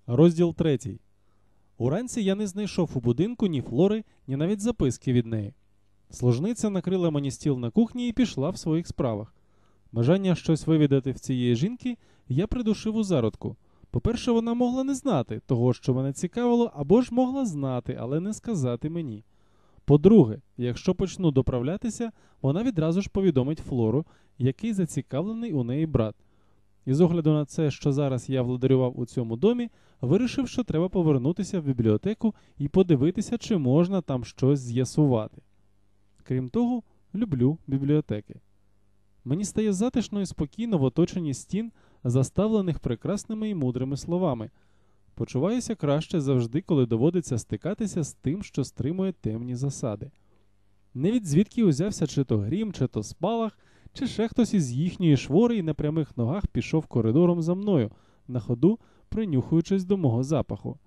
Розділ 3. Уранці я не знайшов у будинку ні Флори, ні навіть записки від неї. Служниця накрила мені стіл на кухні і пішла в своїх справах. Бажання щось вивідати в цієї жінки я придушив у зародку. По-перше, вона могла не знати того, що мене цікавило, або ж могла знати, але не сказати мені. По-друге, якщо почну доправлятися, вона відразу ж повідомить Флору, який зацікавлений у неї брат. І з огляду на це, що зараз я владарював у цьому домі, вирішив, що треба повернутися в бібліотеку і подивитися, чи можна там щось з'ясувати. Крім того, люблю бібліотеки. Мені стає затишно і спокійно в оточенні стін, заставлених прекрасними і мудрими словами. Почуваюся краще завжди, коли доводиться стикатися з тим, що стримує темні засади. Не від звідки узявся чи то грім, чи то спалах, чи ще хтось із їхньої швори і на прямих ногах пішов коридором за мною, на ходу принюхуючись до мого запаху.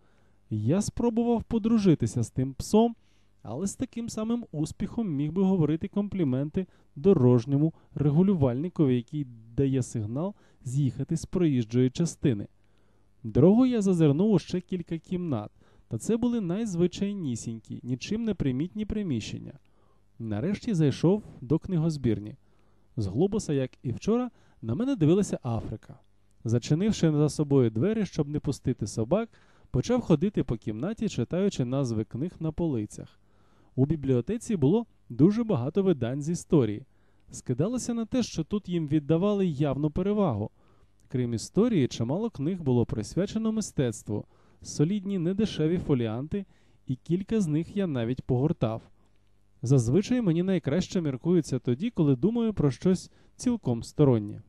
Я спробував подружитися з тим псом, але з таким самим успіхом міг би говорити компліменти дорожньому регулювальникові, який дає сигнал з'їхати з проїжджої частини. Дорогою я зазирнув у ще кілька кімнат, та це були найзвичайнісінькі, нічим не примітні приміщення. Нарешті зайшов до книгозбірні. З глобуса, як і вчора, на мене дивилася Африка. Зачинивши за собою двері, щоб не пустити собак, почав ходити по кімнаті, читаючи назви книг на полицях. У бібліотеці було дуже багато видань з історії. Скидалося на те, що тут їм віддавали явну перевагу. Крім історії, чимало книг було присвячено мистецтву, солідні недешеві фоліанти, і кілька з них я навіть погортав. Зазвичай мені найкраще міркується тоді, коли думаю про щось цілком стороннє.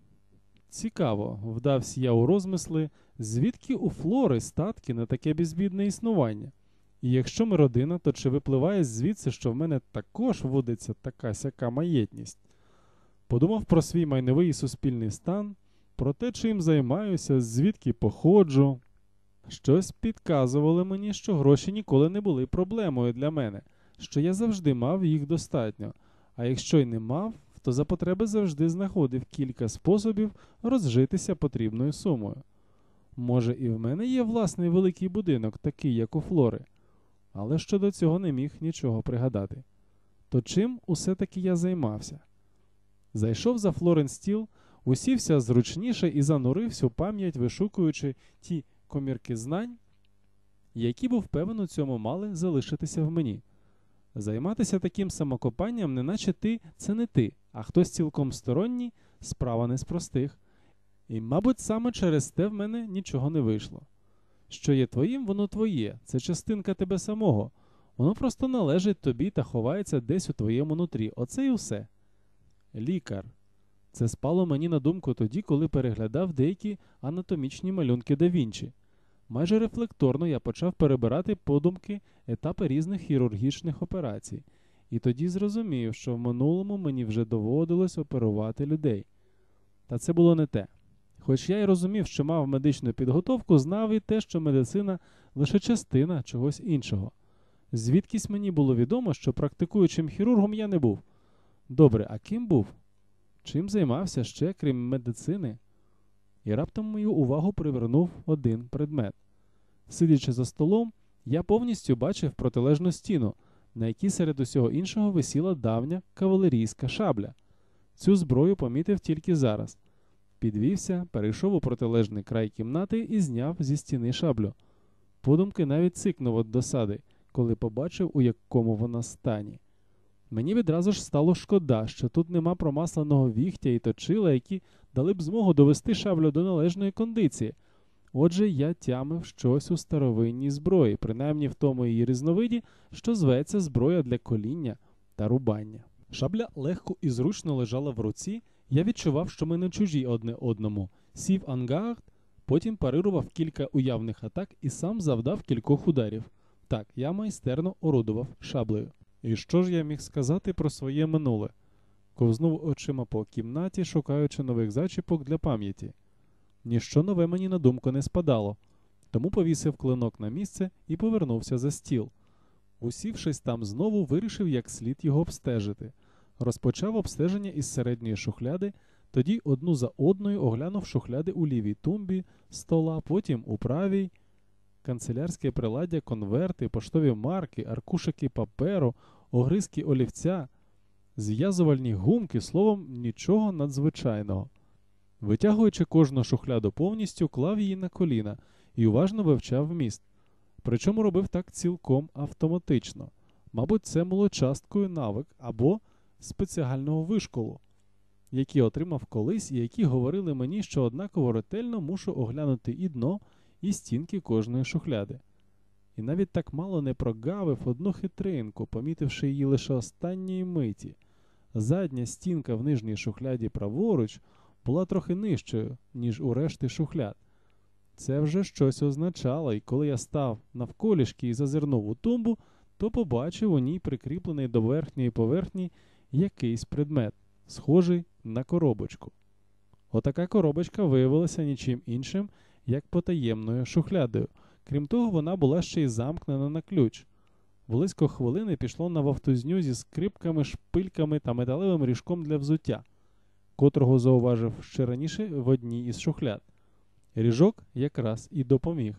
Цікаво, вдався я у розмисли, звідки у Флори статки на таке безбідне існування. І якщо ми родина, то чи випливає звідси, що в мене також водиться така-сяка маєтність? Подумав про свій майновий і суспільний стан, про те, чим займаюся, звідки походжу. Щось підказувало мені, що гроші ніколи не були проблемою для мене, що я завжди мав їх достатньо, а якщо й не мав, то за потреби завжди знаходив кілька способів розжитися потрібною сумою. Може, і в мене є власний великий будинок, такий, як у Флори, але щодо цього не міг нічого пригадати. То чим усе-таки я займався? Зайшов за Флорин стіл, усівся зручніше і занурився у пам'ять, вишукуючи ті комірки знань, які, був певен, у цьому мали залишитися в мені. Займатися таким самокопанням, неначе ти – це не ти, а хтось цілком сторонній – справа не з простих. І, мабуть, саме через те в мене нічого не вийшло. Що є твоїм, воно твоє, це частинка тебе самого. Воно просто належить тобі та ховається десь у твоєму нутрі. Оце і все. Лікар. Це спало мені на думку тоді, коли переглядав деякі анатомічні малюнки да Вінчі. Майже рефлекторно я почав перебирати подумки етапи різних хірургічних операцій. І тоді зрозумів, що в минулому мені вже доводилось оперувати людей. Та це було не те. Хоч я й розумів, що мав медичну підготовку, знав і те, що медицина – лише частина чогось іншого. Звідкись мені було відомо, що практикуючим хірургом я не був. Добре, а ким був? Чим займався ще, крім медицини? І раптом мою увагу привернув один предмет. Сидячи за столом, я повністю бачив протилежну стіну, на якій серед усього іншого висіла давня кавалерійська шабля. Цю зброю помітив тільки зараз. Підвівся, перейшов у протилежний край кімнати і зняв зі стіни шаблю. Подумки навіть цикнув від досади, коли побачив, у якому вона стані. Мені відразу ж стало шкода, що тут нема промасленого вігтя і точила, які дали б змогу довести шаблю до належної кондиції. Отже, я тямив щось у старовинній зброї, принаймні в тому її різновиді, що зветься зброя для коління та рубання. Шабля легко і зручно лежала в руці, я відчував, що ми не чужі одне одному. Сів ангард, потім парирував кілька уявних атак і сам завдав кількох ударів. Так, я майстерно орудував шаблею. І що ж я міг сказати про своє минуле? Ковзнув очима по кімнаті, шукаючи нових зачіпок для пам'яті. Ніщо нове мені на думку не спадало, тому повісив клинок на місце і повернувся за стіл. Усівшись там знову, вирішив як слід його обстежити. Розпочав обстеження із середньої шухляди, тоді одну за одною оглянув шухляди у лівій тумбі стола, потім у правій. канцелярське приладдя, конверти, поштові марки, аркушики паперу, огризки олівця, зв'язувальні гумки, словом, нічого надзвичайного. Витягуючи кожну шухляду повністю, клав її на коліна і уважно вивчав вміст. Причому робив так цілком автоматично. Мабуть, це було часткою навик або спеціального вишколу, які отримав колись і які говорили мені, що однаково ретельно мушу оглянути і дно, і стінки кожної шухляди. І навіть так мало не прогавив одну хитринку, помітивши її лише останньої миті. Задня стінка в нижній шухляді праворуч була трохи нижчою, ніж у решти шухляд. Це вже щось означало, і коли я став навколішки і зазирнув у тумбу, то побачив у ній прикріплений до верхньої поверхні якийсь предмет, схожий на коробочку. Отака коробочка виявилася нічим іншим, як потаємною шухлядою. Крім того, вона була ще й замкнена на ключ. Близько хвилини пішло на вовтузню зі скрипками, шпильками та металевим ріжком для взуття, котрого зауважив ще раніше в одній із шухляд. Ріжок якраз і допоміг.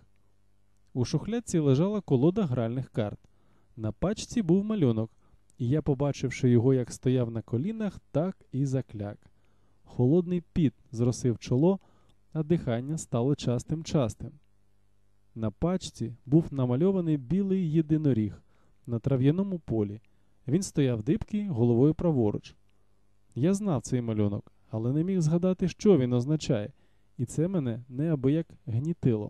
У шухлядці лежала колода гральних карт. На пачці був малюнок, і я, побачивши його, як стояв на колінах, так і закляк. Холодний піт зросив чоло, а дихання стало частим-частим. На пачці був намальований білий єдиноріг на трав'яному полі. Він стояв дибки головою праворуч. Я знав цей малюнок, але не міг згадати, що він означає, і це мене неабияк гнітило.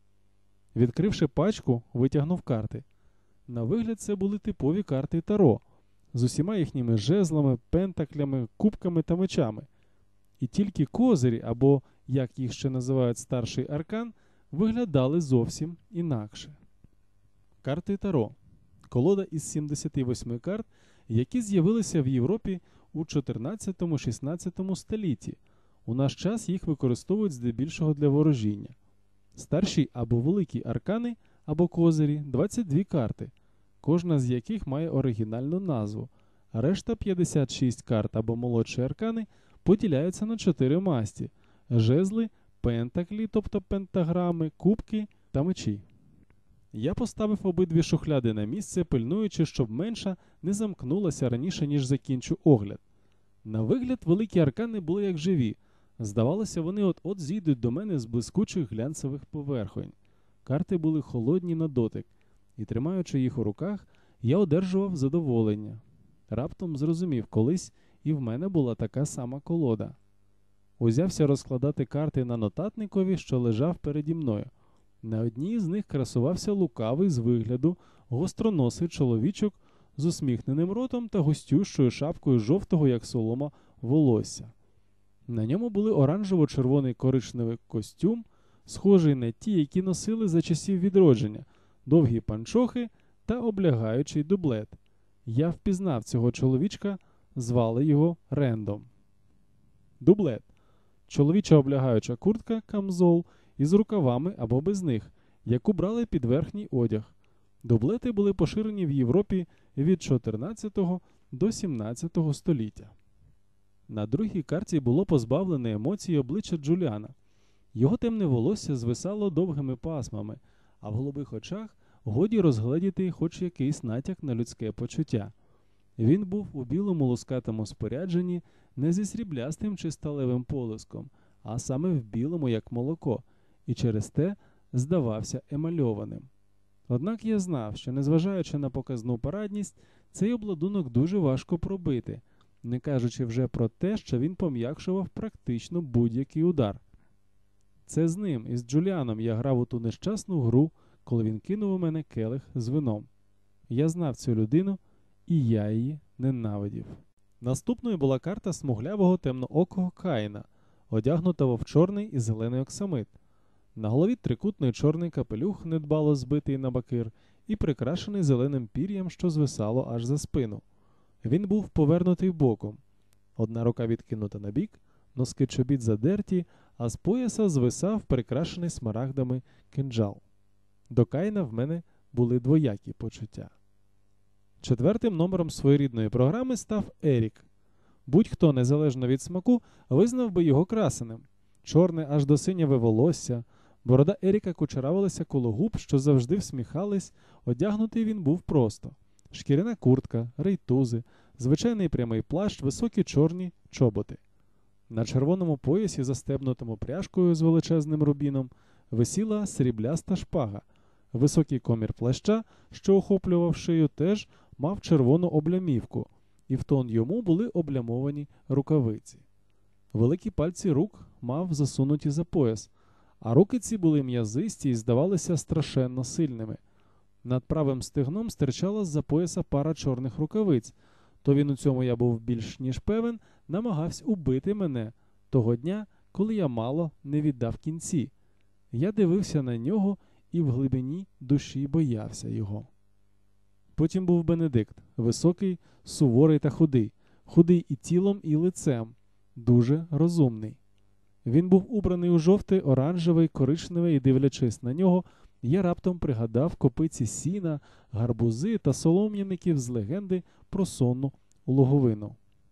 Відкривши пачку, витягнув карти. На вигляд це були типові карти Таро, з усіма їхніми жезлами, пентаклями, кубками та мечами. І тільки козирі, або, як їх ще називають, старший аркан, виглядали зовсім інакше. Карти Таро. Колода із 78 карт, які з'явилися в Європі у 14-16 столітті. У наш час їх використовують здебільшого для ворожіння. Старші або великі аркани, або козирі – 22 карти, кожна з яких має оригінальну назву, а решта 56 карт або молодші аркани поділяються на 4 масті – жезли, пентаклі, тобто пентаграми, кубки та мечі. Я поставив обидві шухляди на місце, пильнуючи, щоб менша не замкнулася раніше, ніж закінчу огляд. На вигляд великі аркани були як живі. Здавалося, вони от-от зійдуть до мене з блискучих глянцевих поверхонь. Карти були холодні на дотик, і, тримаючи їх у руках, я одержував задоволення. Раптом зрозумів, колись і в мене була така сама колода. Узявся розкладати карти на нотатникові, що лежав переді мною. На одній з них красувався лукавий з вигляду гостроносий чоловічок з усміхненим ротом та густющою шапкою жовтого, як солома, волосся. На ньому були оранжево-червоний коричневий костюм, схожий на ті, які носили за часів відродження, довгі панчохи та облягаючий дублет. Я впізнав цього чоловічка, звали його Рендом. Дублет. Чоловіча облягаюча куртка, камзол, із рукавами або без них, яку брали під верхній одяг. Дублети були поширені в Європі від 14 до 17 століття. На другій карті було позбавлене емоцій обличчя Джуліана. Його темне волосся звисало довгими пасмами, а в голубих очах годі розгледіти хоч якийсь натяк на людське почуття. Він був у білому лускатому спорядженні, не зі сріблястим чи сталевим полиском, а саме в білому, як молоко, і через те здавався емальованим. Однак я знав, що, незважаючи на показну парадність, цей обладунок дуже важко пробити, не кажучи вже про те, що він пом'якшував практично будь-який удар. Це з ним, із Джуліаном, я грав у ту нещасну гру, коли він кинув у мене келих з вином. Я знав цю людину, і я її ненавидів. Наступною була карта смуглявого темноокого Каїна, одягнутого в чорний і зелений оксамит. На голові трикутний чорний капелюх, недбало збитий на бакир, і прикрашений зеленим пір'ям, що звисало аж за спину. Він був повернутий боком. Одна рука відкинута на бік, носки чобіт задерті, а з пояса звисав прикрашений смарагдами кинджал. До Каїна в мене були двоякі почуття. Четвертим номером своєрідної програми став Ерік. Будь-хто, незалежно від смаку, визнав би його красеним. Чорне аж до синяве волосся, Борода Еріка кучеравилася коло губ, що завжди всміхались, одягнутий він був просто. Шкіряна куртка, рейтузи, звичайний прямий плащ, високі чорні чоботи. На червоному поясі, застебнутому пряжкою з величезним рубіном, висіла срібляста шпага. Високий комір плаща, що охоплював шию, теж мав червону облямівку, і в тон йому були облямовані рукавиці. Великі пальці рук мав засунуті за пояс, а руки ці були м'язисті і здавалися страшенно сильними. Над правим стегном стирчала з-за пояса пара чорних рукавиць, то він, у цьому я був більш ніж певен, намагався убити мене того дня, коли я мало не віддав кінці. Я дивився на нього і в глибині душі боявся його. Потім був Бенедикт, високий, суворий та худий, худий і тілом, і лицем, дуже розумний. Він був убраний у жовтий, оранжевий, коричневий, і, дивлячись на нього, я раптом пригадав копиці сіна, гарбузи та солом'яників з легенди про сонну улоговину.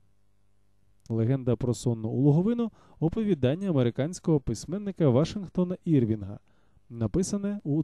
Легенда про сонну улоговину – оповідання американського письменника Вашингтона Ірвінга, написане у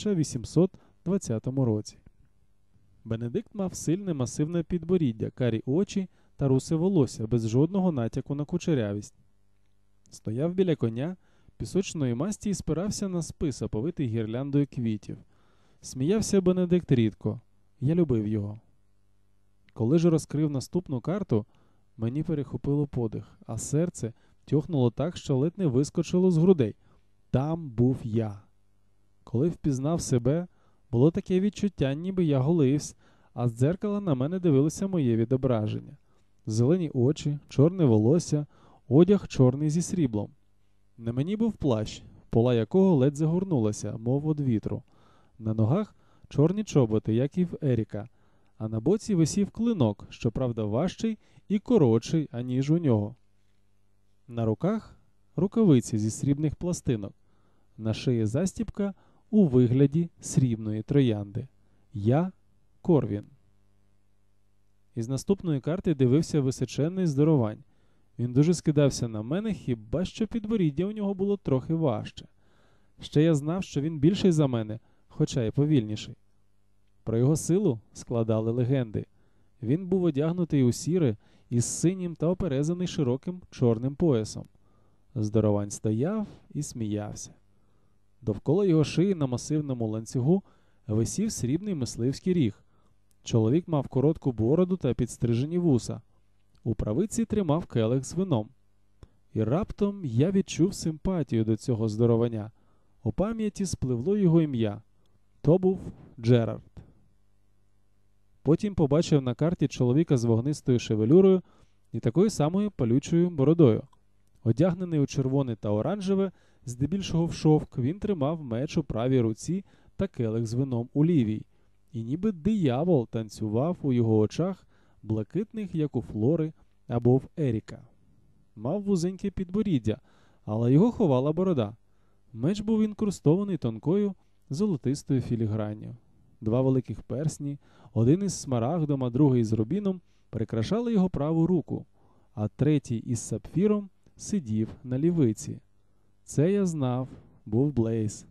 1820 році. Бенедикт мав сильне масивне підборіддя, карі очі та русе волосся, без жодного натяку на кучерявість. Стояв біля коня, пісочної масті, і спирався на спис, оповитий гірляндою квітів. Сміявся Бенедикт рідко. Я любив його. Коли ж розкрив наступну карту, мені перехопило подих, а серце тьохнуло так, що ледь не вискочило з грудей. Там був я. Коли впізнав себе, було таке відчуття, ніби я голився, а з дзеркала на мене дивилося моє відображення. Зелені очі, чорне волосся, одяг чорний зі сріблом. На мені був плащ, пола якого ледь загорнулася, мов од вітру. На ногах чорні чоботи, як і в Еріка, а на боці висів клинок, щоправда важчий і коротший, аніж у нього. На руках рукавиці зі срібних пластинок, на шиї застібка у вигляді срібної троянди. Я – Корвін. Із наступної карти дивився височенний здоровань. Він дуже скидався на мене, хіба що підборіддя у нього було трохи важче. Ще я знав, що він більший за мене, хоча й повільніший. Про його силу складали легенди. Він був одягнутий у сіре із синім та оперезаний широким чорним поясом. Здоровань стояв і сміявся. Довкола його шиї на масивному ланцюгу висів срібний мисливський ріг. Чоловік мав коротку бороду та підстрижені вуса. У правиці тримав келих з вином. І раптом я відчув симпатію до цього здоровання. У пам'яті спливло його ім'я. То був Джерард. Потім побачив на карті чоловіка з вогнистою шевелюрою і такою самою палючою бородою. Одягнений у червоне та оранжеве, здебільшого в шовк, він тримав меч у правій руці та келих з вином у лівій. І ніби диявол танцював у його очах, блакитних, як у Флори або в Еріка. Мав вузеньке підборіддя, але його ховала борода. Меч був інкрустований тонкою золотистою філігранню. Два великих персні, один із смарагдом, а другий з рубіном, прикрашали його праву руку, а третій із сапфіром сидів на лівиці. Це я знав, був Блейз.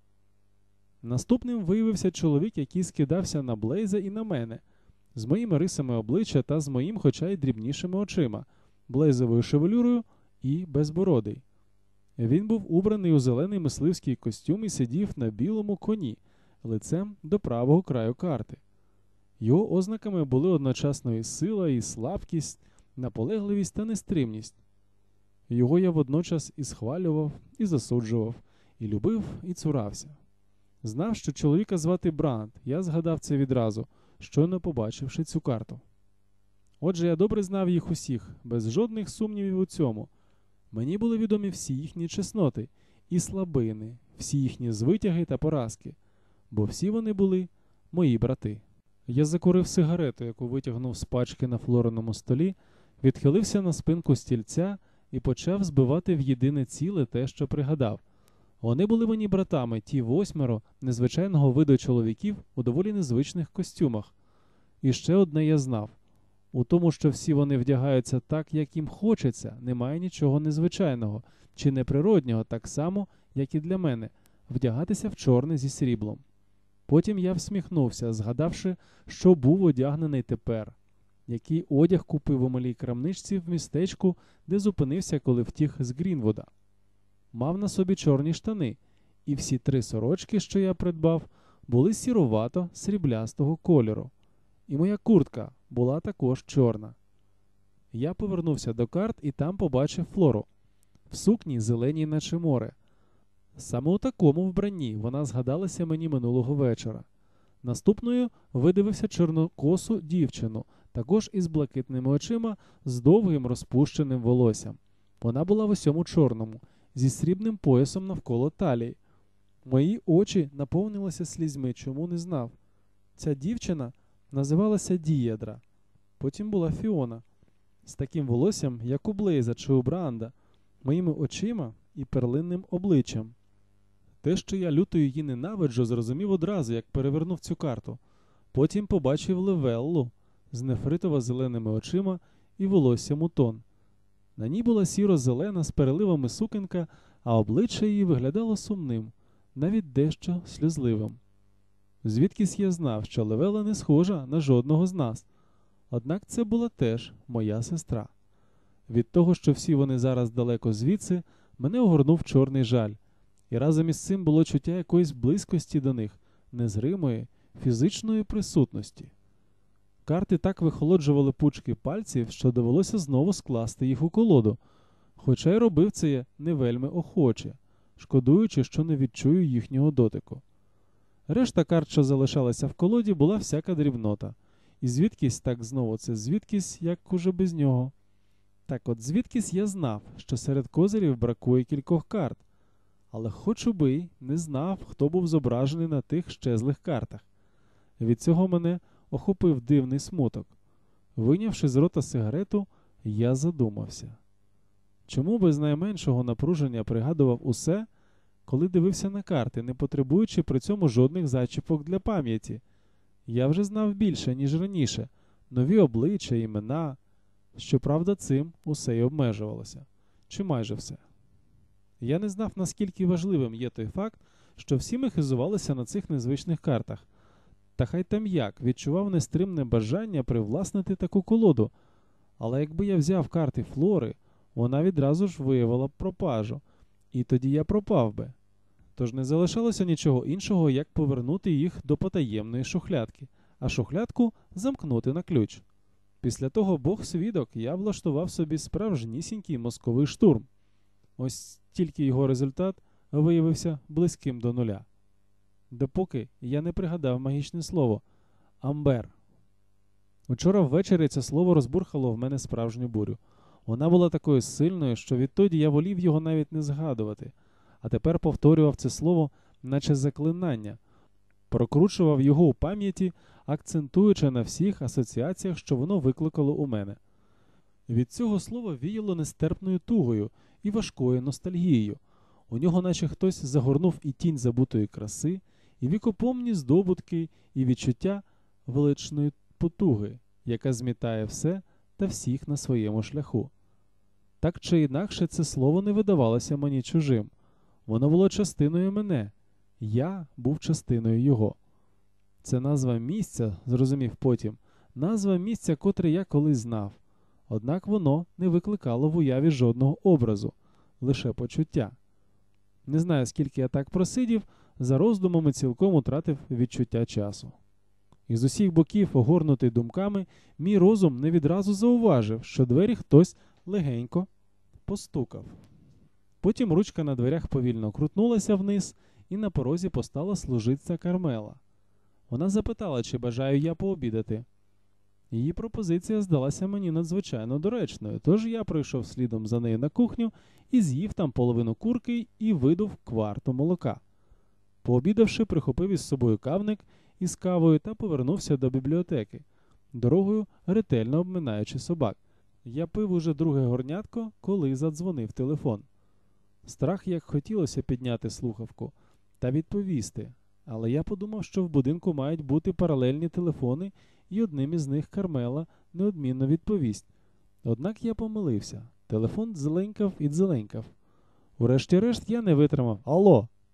Наступним виявився чоловік, який скидався на Блейза і на мене, з моїми рисами обличчя та з моїм, хоча й дрібнішими очима, блейзовою шевелюрою і безбородий. Він був убраний у зелений мисливський костюм і сидів на білому коні, лицем до правого краю карти. Його ознаками були одночасно і сила, і слабкість, наполегливість та нестримність. Його я водночас і схвалював, і засуджував, і любив, і цурався. Знав, що чоловіка звати Бранд, я згадав це відразу, щойно побачивши цю карту. Отже, я добре знав їх усіх, без жодних сумнівів у цьому. Мені були відомі всі їхні чесноти і слабини, всі їхні звитяги та поразки, бо всі вони були мої брати. Я закурив сигарету, яку витягнув з пачки на Флориному столі, відхилився на спинку стільця і почав збивати в єдине ціле те, що пригадав. Вони були мені братами, ті 8 незвичайного виду чоловіків у доволі незвичних костюмах. І ще одне я знав. У тому, що всі вони вдягаються так, як їм хочеться, немає нічого незвичайного чи неприроднього, так само, як і для мене. вдягатися в чорне зі сріблом. Потім я всміхнувся, згадавши, що був одягнений тепер, який одяг купив у малій крамничці в містечку, де зупинився, коли втік з Грінвуда. Мав на собі чорні штани, і всі 3 сорочки, що я придбав, були сірувато-сріблястого кольору. І моя куртка була також чорна. Я повернувся до карт і там побачив Флору. В сукні зеленій наче море. Саме у такому вбранні вона згадалася мені минулого вечора. Наступною видивився чорнокосу дівчину, також із блакитними очима, з довгим розпущеним волоссям. Вона була в усьому чорному, зі срібним поясом навколо талії. Мої очі наповнилися слізьми, чому не знав. Ця дівчина називалася Дієдра. Потім була Фіона, з таким волоссям, як у Блейза чи у Бранда, моїми очима і перлинним обличчям. Те, що я люто її ненавиджу, зрозумів одразу, як перевернув цю карту. Потім побачив Левеллу з нефритово-зеленими очима і волоссям у тон. На ній була сіро-зелена з переливами сукенка, а обличчя її виглядало сумним, навіть дещо сльозливим. Звідкись я знав, що Левелла не схожа на жодного з нас. Однак це була теж моя сестра. Від того, що всі вони зараз далеко звідси, мене огорнув чорний жаль. І разом із цим було чуття якоїсь близькості до них, незримої, фізичної присутності. Карти так вихолоджували пучки пальців, що довелося знову скласти їх у колоду, хоча й робив це я не вельми охоче, шкодуючи, що не відчую їхнього дотику. Решта карт, що залишалася в колоді, була всяка дрібнота. І звідкись, так знову це звідкись, як уже без нього. Так от звідкись я знав, що серед козирів бракує кількох карт. Але хоч убий, не знав, хто був зображений на тих щезлих картах. Від цього мене охопив дивний смуток. Вийнявши з рота сигарету, я задумався. Чому без найменшого напруження пригадував усе, коли дивився на карти, не потребуючи при цьому жодних зачіпок для пам'яті? Я вже знав більше, ніж раніше, нові обличчя, імена. Щоправда, цим усе й обмежувалося. Чи майже все. Я не знав, наскільки важливим є той факт, що всі ми хизувалися на цих незвичних картах. Та хай там як, відчував нестримне бажання привласнити таку колоду. Але якби я взяв карти Флори, вона відразу ж виявила б пропажу. І тоді я пропав би. Тож не залишалося нічого іншого, як повернути їх до потаємної шухлядки, а шухлядку замкнути на ключ. Після того, Бог-свідок, я влаштував собі справжнісінький мозковий штурм. Ось тільки його результат виявився близьким до нуля. Допоки я не пригадав магічне слово «Амбер». Учора ввечері це слово розбурхало в мене справжню бурю. Вона була такою сильною, що відтоді я волів його навіть не згадувати. А тепер повторював це слово, наче заклинання. Прокручував його у пам'яті, акцентуючи на всіх асоціаціях, що воно викликало у мене. Від цього слова віяло нестерпною тугою і важкою ностальгією. У нього наче хтось загорнув і тінь забутої краси, і вікопомні здобутки, і відчуття величної потуги, яка змітає все та всіх на своєму шляху. Так чи інакше це слово не видавалося мені чужим. Воно було частиною мене. Я був частиною його. Це назва місця, зрозумів потім, назва місця, котре я колись знав. Однак воно не викликало в уяві жодного образу, лише почуття. Не знаю, скільки я так просидів, за роздумами цілком утратив відчуття часу. Із усіх боків, огорнутий думками, мій розум не відразу зауважив, що двері хтось легенько постукав. Потім ручка на дверях повільно крутнулася вниз, і на порозі постала служиця Кармела. Вона запитала, чи бажаю я пообідати. Її пропозиція здалася мені надзвичайно доречною, тож я прийшов слідом за нею на кухню і з'їв там половину курки і видув кварту молока. Пообідавши, прихопив із собою кавник із кавою та повернувся до бібліотеки, дорогою ретельно обминаючи собак. Я пив уже друге горнятко, коли задзвонив телефон. Страх, як хотілося підняти слухавку та відповісти, але я подумав, що в будинку мають бути паралельні телефони, і одним із них Кармела неодмінно відповість. Однак я помилився. Телефон дзеленькав і дзеленькав. Урешті-решт я не витримав. «Алло!»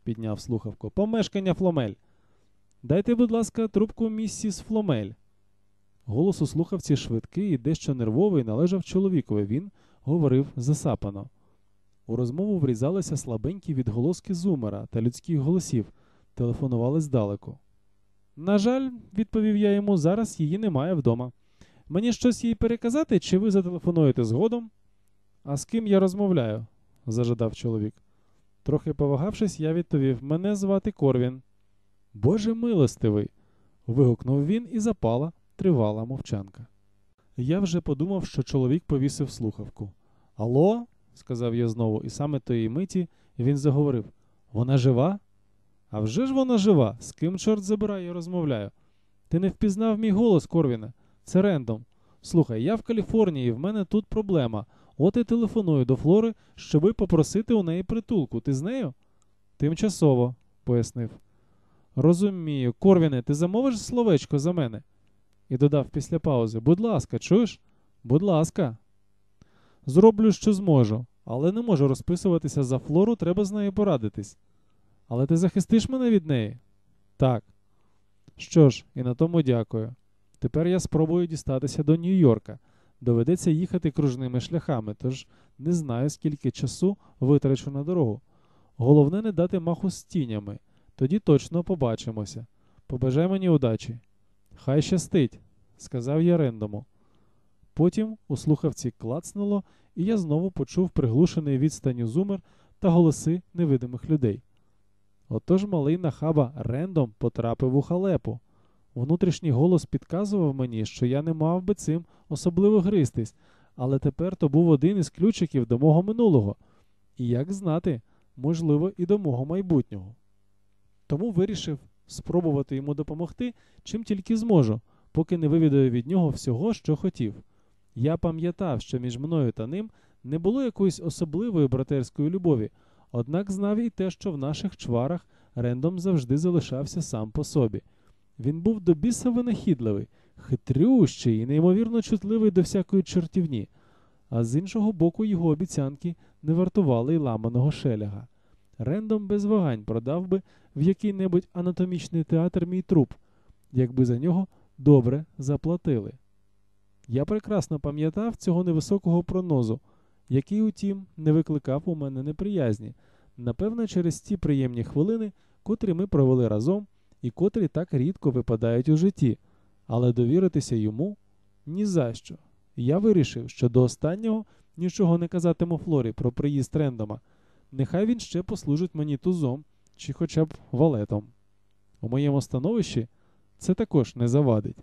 підняв слухавку. Помешкання Фломель. Дайте, будь ласка, трубку місіс Фломель. Голос у слухавці швидкий і дещо нервовий належав чоловікові. Він говорив засапано. У розмову врізалися слабенькі відголоски зумера та людських голосів. Телефонували здалеку. На жаль, відповів я йому, зараз її немає вдома. Мені щось їй переказати, чи ви зателефонуєте згодом? А з ким я розмовляю? Зажадав чоловік. Трохи повагавшись, я відповів, мене звати Корвін. Боже милостивий! Вигукнув він, і запала тривала мовчанка. Я вже подумав, що чоловік повісив слухавку. Алло? Сказав я знову, і саме тої миті він заговорив. Вона жива? А вже ж вона жива. З ким, чорт забирай, я розмовляю? Ти не впізнав мій голос, Корвіне? Це Рендом. Слухай, я в Каліфорнії, в мене тут проблема. От і телефоную до Флори, щоби попросити у неї притулку. Ти з нею? Тимчасово, пояснив. Розумію. Корвіне, ти замовиш словечко за мене? І додав після паузи. Будь ласка, чуєш? Будь ласка. Зроблю, що зможу, але не можу розписуватися за Флору, треба з нею порадитись. Але ти захистиш мене від неї? Так. Що ж, і на тому дякую. Тепер я спробую дістатися до Нью-Йорка. Доведеться їхати кружними шляхами, тож не знаю, скільки часу витрачу на дорогу. Головне не дати маху з тінями. Тоді точно побачимося. Побажай мені удачі. Хай щастить, сказав я Рендому. Потім у слухавці клацнуло, і я знову почув приглушений відстанню зумер та голоси невидимих людей. Отож малий нахаба Рендом потрапив у халепу. Внутрішній голос підказував мені, що я не мав би цим особливо гристись, але тепер то був один із ключиків до мого минулого. І як знати, можливо, і до мого майбутнього. Тому вирішив спробувати йому допомогти, чим тільки зможу, поки не вивідаю від нього всього, що хотів. Я пам'ятав, що між мною та ним не було якоїсь особливої братерської любові, однак знав і те, що в наших чварах Рендом завжди залишався сам по собі. Він був до біса винахідливий, хитрющий і неймовірно чутливий до всякої чортівні, а з іншого боку його обіцянки не вартували й ламаного шеляга. Рендом без вагань продав би в який-небудь анатомічний театр мій труп, якби за нього добре заплатили. Я прекрасно пам'ятав цього невисокого пронозу, який, утім, не викликав у мене неприязні, напевно, через ті приємні хвилини, котрі ми провели разом і котрі так рідко випадають у житті, але довіритися йому – ні за що. Я вирішив, що до останнього нічого не казатиму Флорі про приїзд Рендома. Нехай він ще послужить мені тузом чи хоча б валетом. У моєму становищі це також не завадить.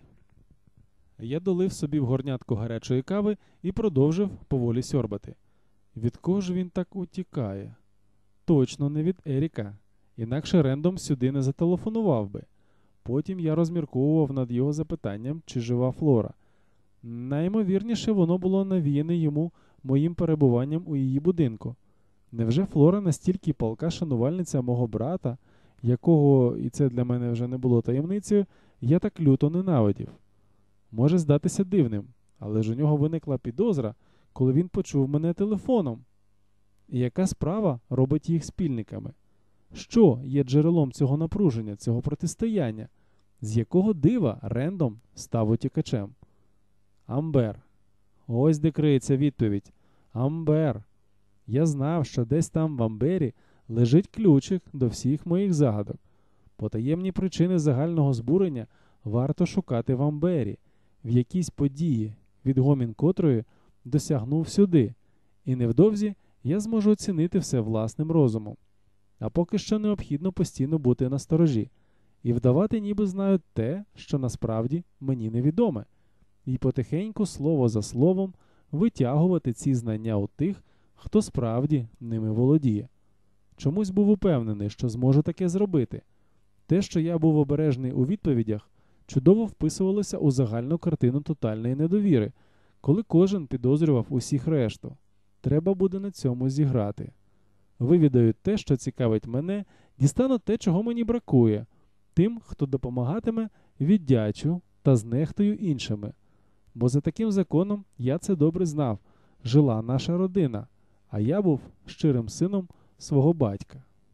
Я долив собі в горнятку гарячої кави і продовжив поволі сьорбати. Від кого ж він так утікає? Точно не від Еріка. Інакше Рендом сюди не зателефонував би. Потім я розмірковував над його запитанням, чи жива Флора. Найімовірніше, воно було навіяне йому моїм перебуванням у її будинку. Невже Флора настільки палка шанувальниця мого брата, якого, і це для мене вже не було таємницею, я так люто ненавидів? Може здатися дивним, але ж у нього виникла підозра, коли він почув мене телефоном. І яка справа робить їх спільниками? Що є джерелом цього напруження, цього протистояння? З якого дива Рендом став утікачем? Амбер. Ось де криється відповідь. Амбер. Я знав, що десь там в Амбері лежить ключик до всіх моїх загадок. Потаємні причини загального збурення варто шукати в Амбері, в якійсь події, відгомін котрої досягнув сюди, і невдовзі я зможу оцінити все власним розумом. А поки що необхідно постійно бути насторожі і вдавати, ніби знаю те, що насправді мені невідоме, і потихеньку, слово за словом, витягувати ці знання у тих, хто справді ними володіє. Чомусь був упевнений, що зможу таке зробити. Те, що я був обережний у відповідях, чудово вписувалося у загальну картину тотальної недовіри, коли кожен підозрював усіх решту. Треба буде на цьому зіграти. Вивідаю те, що цікавить мене, дістану те, чого мені бракує. Тим, хто допомагатиме, віддячу та знехтую іншими. Бо за таким законом, я це добре знав, жила наша родина, а я був щирим сином свого батька.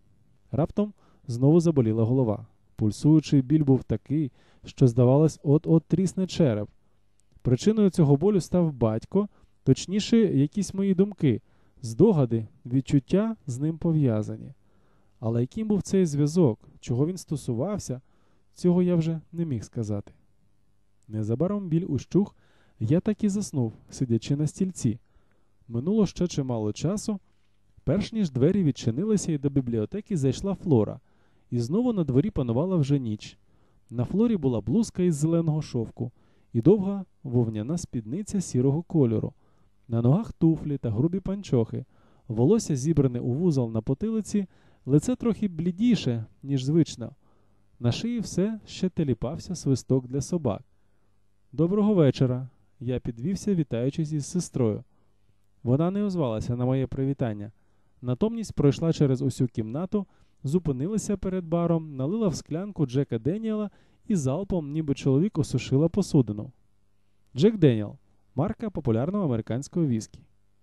Раптом знову заболіла голова. Пульсуючий біль був такий, що, здавалось, от-от трісне череп. Причиною цього болю став батько, точніше, якісь мої думки, здогади, відчуття з ним пов'язані. Але яким був цей зв'язок, чого він стосувався, цього я вже не міг сказати. Незабаром біль ущух, я так і заснув, сидячи на стільці. Минуло ще чимало часу, перш ніж двері відчинилися і до бібліотеки зайшла Флора. І знову на дворі панувала вже ніч. На Флорі була блузка із зеленого шовку і довга вовняна спідниця сірого кольору. На ногах туфлі та грубі панчохи, волосся зібране у вузол на потилиці, лице трохи блідіше, ніж звично. На шиї все ще теліпався свисток для собак. «Доброго вечора!» Я підвівся, вітаючись із сестрою. Вона не озвалася на моє привітання. Натомість пройшла через усю кімнату, зупинилася перед баром, налила в склянку Джека Деніела і залпом, ніби чоловік, осушила посудину. Джек Деніел – марка популярного американського віскі.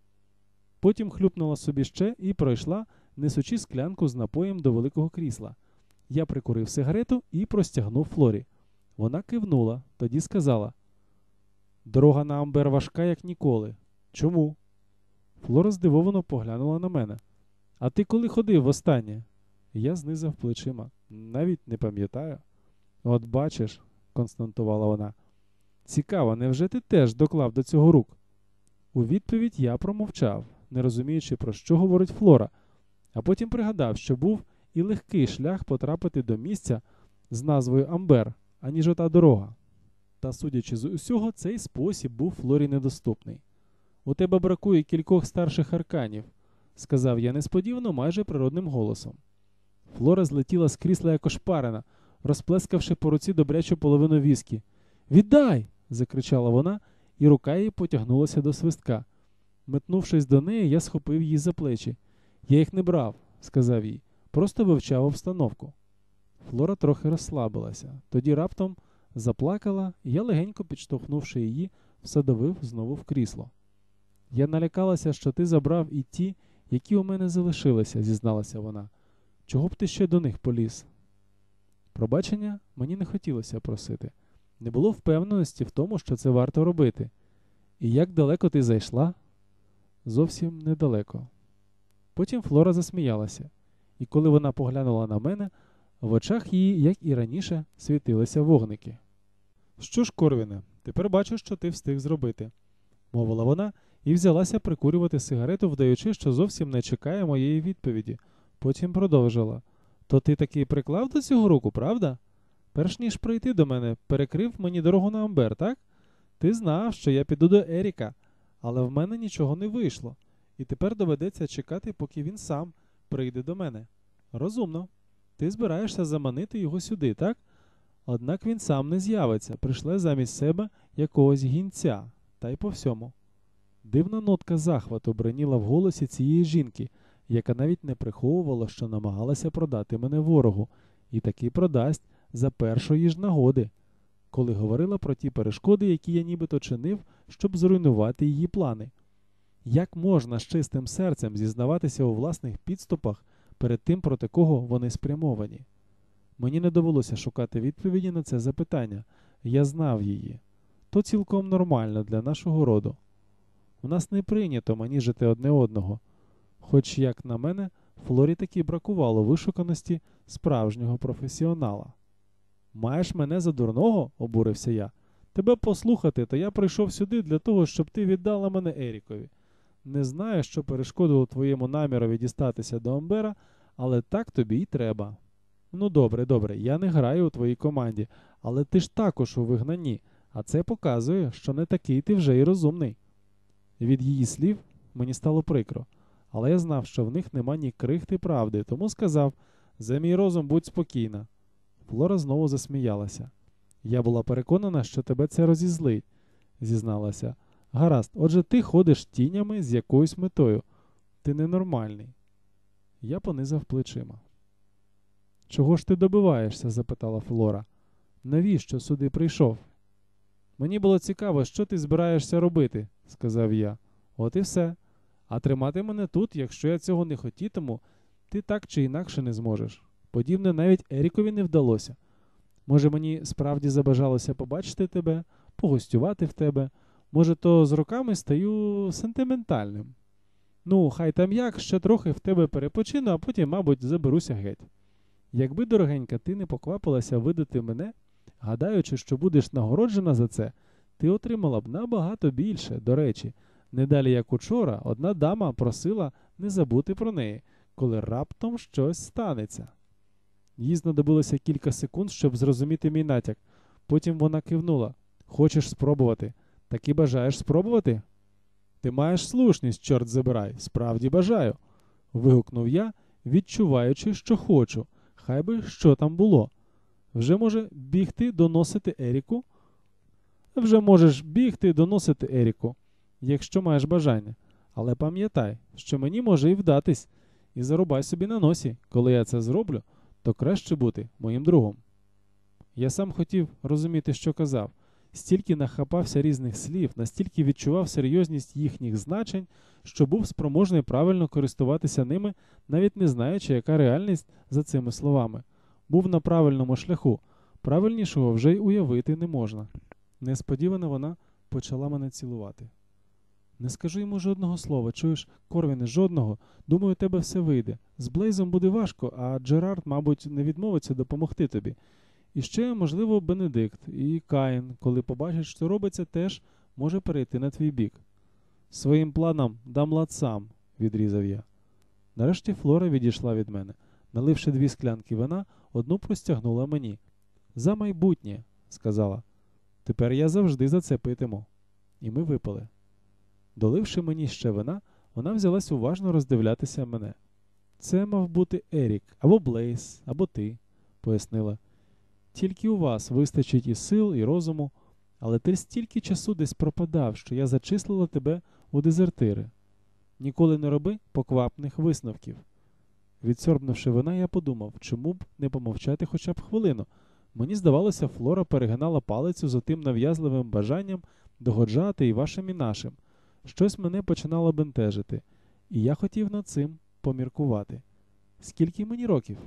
Потім хлюпнула собі ще і пройшла, несучи склянку з напоєм до великого крісла. Я прикурив сигарету і простягнув Флорі. Вона кивнула, тоді сказала: «Дорога на Амбер важка, як ніколи. Чому?» Флора здивовано поглянула на мене. «А ти коли ходив востаннє?» Я знизав плечима. «Навіть не пам'ятаю». «От бачиш», – констатувала вона. «Цікаво, невже ти теж доклав до цього рук?» У відповідь я промовчав, не розуміючи, про що говорить Флора, а потім пригадав, що був і легкий шлях потрапити до місця з назвою Амбер, аніж ота дорога. Та, судячи з усього, цей спосіб був Флорі недоступний. «У тебе бракує кількох старших арканів», – сказав я несподівано, майже природним голосом. Флора злетіла з крісла як ошпарена, розплескавши по руці добрячу половину віскі. «Віддай!» – закричала вона, і рука її потягнулася до свистка. Метнувшись до неї, я схопив її за плечі. «Я їх не брав», – сказав їй, – «просто вивчав обстановку». Флора трохи розслабилася, тоді раптом заплакала, і я, легенько підштовхнувши її, всадовив знову в крісло. «Я налякалася, що ти забрав і ті, які у мене залишилися», – зізналася вона. «Чого б ти ще до них поліз?» Пробачення мені не хотілося просити. Не було впевненості в тому, що це варто робити. «І як далеко ти зайшла?» «Зовсім недалеко». Потім Флора засміялася, і коли вона поглянула на мене, в очах її, як і раніше, світилися вогники. «Що ж, Корвіне, тепер бачу, що ти встиг зробити», – мовила вона і взялася прикурювати сигарету, вдаючи, що зовсім не чекає моєї відповіді. Потім продовжила. «То ти таки приклав до цього руку, правда? Перш ніж прийти до мене, перекрив мені дорогу на Амбер, так? Ти знав, що я піду до Еріка, але в мене нічого не вийшло. І тепер доведеться чекати, поки він сам прийде до мене. Розумно. Ти збираєшся заманити його сюди, так? Однак він сам не з'явиться, пришле замість себе якогось гінця, та й по всьому». Дивна нотка захвату бриніла в голосі цієї жінки, яка навіть не приховувала, що намагалася продати мене ворогу, і таки продасть за першої ж нагоди, коли говорила про ті перешкоди, які я нібито чинив, щоб зруйнувати її плани. Як можна з чистим серцем зізнаватися у власних підступах перед тим, проти кого вони спрямовані? Мені не довелося шукати відповіді на це запитання. Я знав її. То цілком нормально для нашого роду. У нас не прийнято маніжити одне одного. Хоч, як на мене, Флорі таки бракувало вишуканості справжнього професіонала. «Маєш мене за дурного?» – обурився я. «Тебе послухати, то я прийшов сюди для того, щоб ти віддала мене Ерікові. Не знаю, що перешкодило твоєму намірові дістатися до Амбера, але так тобі й треба». «Ну добре, я не граю у твоїй команді, але ти ж також у вигнанні, а це показує, що не такий ти вже й розумний». Від її слів мені стало прикро, але я знав, що в них нема ні крихти правди, тому сказав: «За мій розум будь спокійна». Флора знову засміялася. «Я була переконана, що тебе це розізлить», – зізналася. «Гаразд, отже ти ходиш тінями з якоюсь метою. Ти ненормальний». Я понизав плечима. «Чого ж ти добиваєшся?» – запитала Флора. «Навіщо сюди прийшов?» «Мені було цікаво, що ти збираєшся робити», – сказав я. «От і все. А тримати мене тут, якщо я цього не хотітиму, ти так чи інакше не зможеш. Подібне навіть Ерікові не вдалося. Може, мені справді забажалося побачити тебе, погостювати в тебе. Може, то з роками стаю сентиментальним. Ну, хай там як, ще трохи в тебе перепочину, а потім, мабуть, заберуся геть. Якби, дорогенька, ти не поквапилася видати мене, гадаючи, що будеш нагороджена за це, ти отримала б набагато більше. До речі, не далі як учора, одна дама просила не забути про неї, коли раптом щось станеться. Їй знадобилося кілька секунд, щоб зрозуміти мій натяк. Потім вона кивнула. Хочеш спробувати? Таки бажаєш спробувати? Ти маєш слушність, чорт забирай, справді бажаю. Вигукнув я, відчуваючи, що хочу. Хай би що там було. Вже може бігти доносити Еріку? Вже можеш бігти доносити Еріку, якщо маєш бажання. Але пам'ятай, що мені може і вдатись. І зарубай собі на носі, коли я це зроблю, то краще бути моїм другом. Я сам хотів розуміти, що казав. Стільки нахапався різних слів, настільки відчував серйозність їхніх значень, що був спроможний правильно користуватися ними, навіть не знаючи, яка реальність за цими словами. Був на правильному шляху, правильнішого вже й уявити не можна. Несподівано вона почала мене цілувати. Не скажу йому жодного слова, чуєш, Корвіне, жодного. Думаю, у тебе все вийде. З Блейзом буде важко, а Джерард, мабуть, не відмовиться допомогти тобі. І ще, можливо, Бенедикт і Каїн, коли побачать, що робиться, теж може перейти на твій бік. Своїм планам дам лад сам, відрізав я. Нарешті Флора відійшла від мене. Наливши 2 склянки вина, одну простягнула мені. За майбутнє, сказала. Тепер я завжди за це питиму. І ми випили. Доливши мені ще вина, вона взялась уважно роздивлятися мене. Це мав бути Ерік, або Блейз, або ти, пояснила. Тільки у вас вистачить і сил, і розуму, але ти стільки часу десь пропадав, що я зачислила тебе у дезертири. Ніколи не роби поквапних висновків. Відсорбнувши вина, я подумав, чому б не помовчати хоча б хвилину. Мені здавалося, Флора перегинала палицю за тим нав'язливим бажанням догоджати і вашим, і нашим. Щось мене починало бентежити, і я хотів над цим поміркувати. Скільки мені років?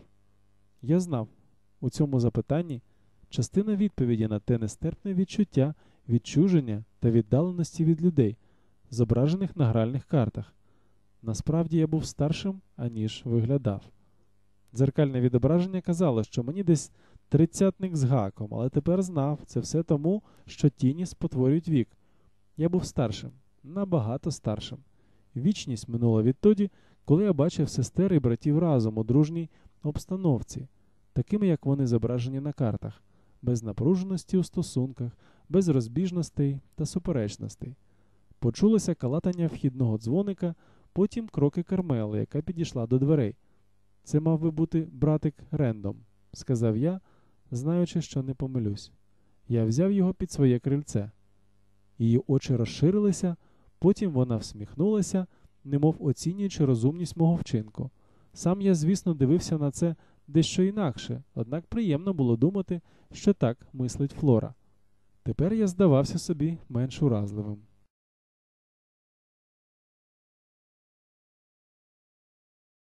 Я знав, у цьому запитанні частина відповіді на те нестерпне відчуття, відчуження та віддаленості від людей, зображених на гральних картах. Насправді я був старшим, аніж виглядав. Дзеркальне відображення казало, що мені десь 30-ник з гаком, але тепер знав, це все тому, що тіні спотворюють вік. Я був старшим, набагато старшим. Вічність минула відтоді, коли я бачив сестер і братів разом у дружній обстановці, такими, як вони зображені на картах, без напруженості у стосунках, без розбіжностей та суперечностей. Почулося калатання вхідного дзвоника, потім кроки Кармели, яка підійшла до дверей. «Це мав би бути братик Рендом», – сказав я, знаючи, що не помилюсь. Я взяв його під своє крильце. Її очі розширилися, потім вона всміхнулася, немов оцінюючи розумність мого вчинку. Сам я, звісно, дивився на це дещо інакше, однак приємно було думати, що так мислить Флора. Тепер я здавався собі менш уразливим.